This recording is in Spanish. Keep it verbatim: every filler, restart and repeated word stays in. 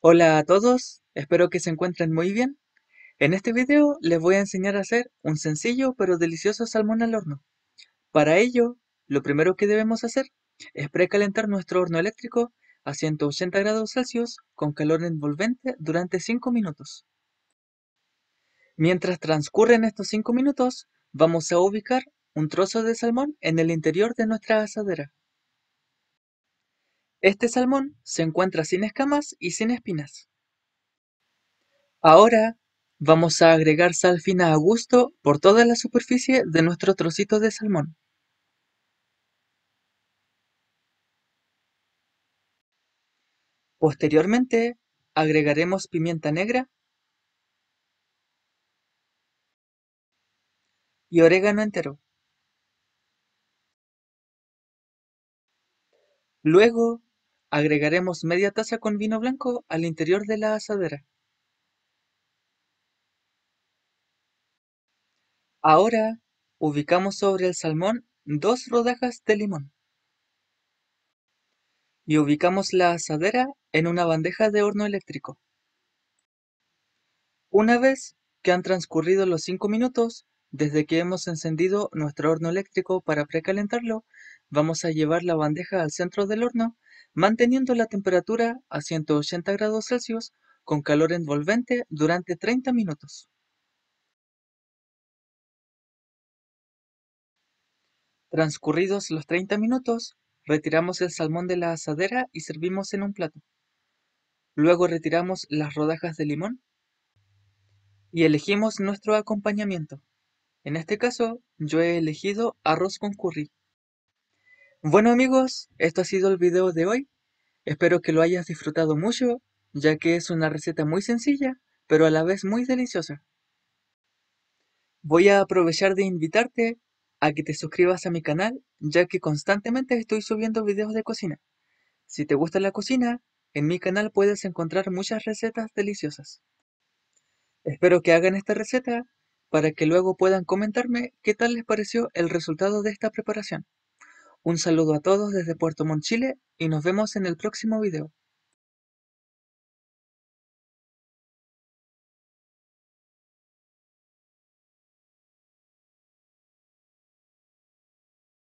Hola a todos, espero que se encuentren muy bien. En este video les voy a enseñar a hacer un sencillo pero delicioso salmón al horno. Para ello, lo primero que debemos hacer es precalentar nuestro horno eléctrico a ciento ochenta grados Celsius con calor envolvente durante cinco minutos. Mientras transcurren estos cinco minutos, vamos a ubicar un trozo de salmón en el interior de nuestra asadera. Este salmón se encuentra sin escamas y sin espinas. Ahora vamos a agregar sal fina a gusto por toda la superficie de nuestro trocito de salmón. Posteriormente, agregaremos pimienta negra y orégano entero. Luego, agregaremos media taza con vino blanco al interior de la asadera. Ahora, ubicamos sobre el salmón dos rodajas de limón y ubicamos la asadera en una bandeja de horno eléctrico. Una vez que han transcurrido los cinco minutos desde que hemos encendido nuestro horno eléctrico para precalentarlo, vamos a llevar la bandeja al centro del horno, manteniendo la temperatura a ciento ochenta grados Celsius con calor envolvente durante treinta minutos. Transcurridos los treinta minutos, retiramos el salmón de la asadera y servimos en un plato. Luego retiramos las rodajas de limón y elegimos nuestro acompañamiento. En este caso, yo he elegido arroz con curry. Bueno amigos, esto ha sido el video de hoy. Espero que lo hayas disfrutado mucho, ya que es una receta muy sencilla, pero a la vez muy deliciosa. Voy a aprovechar de invitarte a que te suscribas a mi canal, ya que constantemente estoy subiendo videos de cocina. Si te gusta la cocina, en mi canal puedes encontrar muchas recetas deliciosas. Espero que hagan esta receta para que luego puedan comentarme qué tal les pareció el resultado de esta preparación. Un saludo a todos desde Puerto Montt, Chile, y nos vemos en el próximo video.